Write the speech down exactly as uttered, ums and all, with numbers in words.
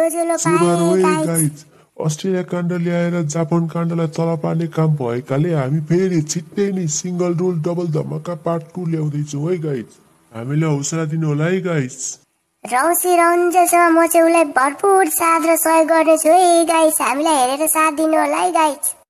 ठुलो पाए guys. Australia काण्ड ल्याएर जापान काण्डलाई तल पार्ने काम भएकाले हामी फेरि छिट्टै नै सिंगल रोल डबल धमाका पार्ट टू ल्याउँदैछौँ है गाइस। हामीलाई हौसला दिनु होला है गाइस। रौसी रन्जेसम्म म चाहिँ उसलाई भरपुर साथ र सहयोग गर्नेछु है गाइस। हामीलाई हेरेर साथ दिनु होला है गाइस।